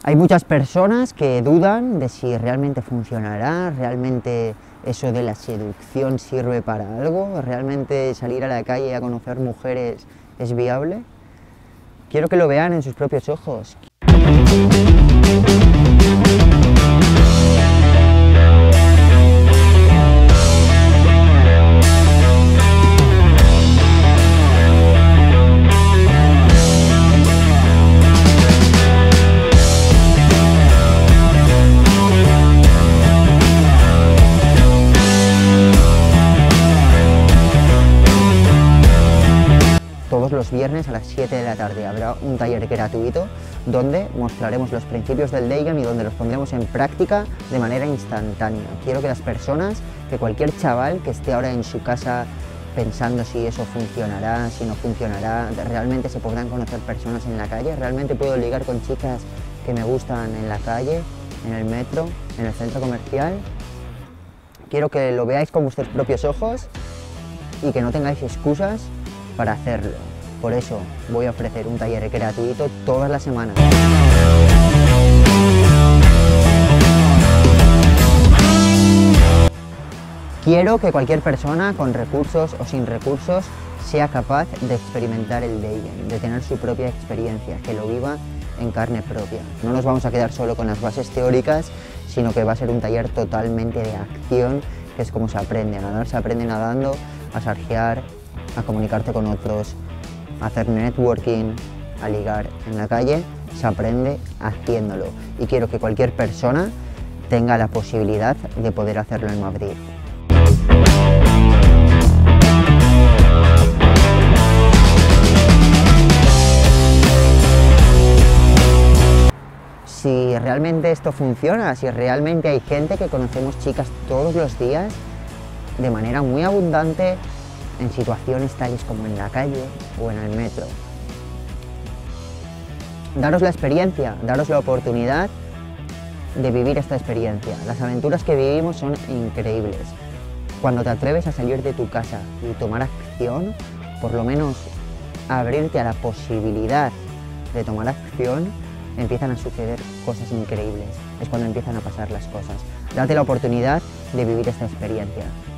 Hay muchas personas que dudan de si realmente funcionará, realmente eso de la seducción sirve para algo, realmente salir a la calle a conocer mujeres es viable. Quiero que lo vean en sus propios ojos. Todos los viernes a las 7 de la tarde habrá un taller gratuito donde mostraremos los principios del Daygame y donde los pondremos en práctica de manera instantánea. Quiero que las personas, que cualquier chaval que esté ahora en su casa pensando si eso funcionará, si no funcionará, realmente se podrán conocer personas en la calle, realmente puedo ligar con chicas que me gustan en la calle, en el metro, en el centro comercial. Quiero que lo veáis con vuestros propios ojos y que no tengáis excusas para hacerlo. Por eso voy a ofrecer un taller gratuito todas las semanas. Quiero que cualquier persona con recursos o sin recursos sea capaz de experimentar el Daygame, de tener su propia experiencia, que lo viva en carne propia. No nos vamos a quedar solo con las bases teóricas, sino que va a ser un taller totalmente de acción, que es como se aprende a nadar. Se aprende nadando, a surfear, a comunicarte con otros, a hacer networking, a ligar en la calle. Se aprende haciéndolo y quiero que cualquier persona tenga la posibilidad de poder hacerlo en Madrid. Si realmente esto funciona, si realmente hay gente que conocemos chicas todos los días de manera muy abundante, en situaciones tales como en la calle o en el metro. Daros la experiencia, daros la oportunidad de vivir esta experiencia. Las aventuras que vivimos son increíbles. Cuando te atreves a salir de tu casa y tomar acción, por lo menos abrirte a la posibilidad de tomar acción, empiezan a suceder cosas increíbles. Es cuando empiezan a pasar las cosas. Date la oportunidad de vivir esta experiencia.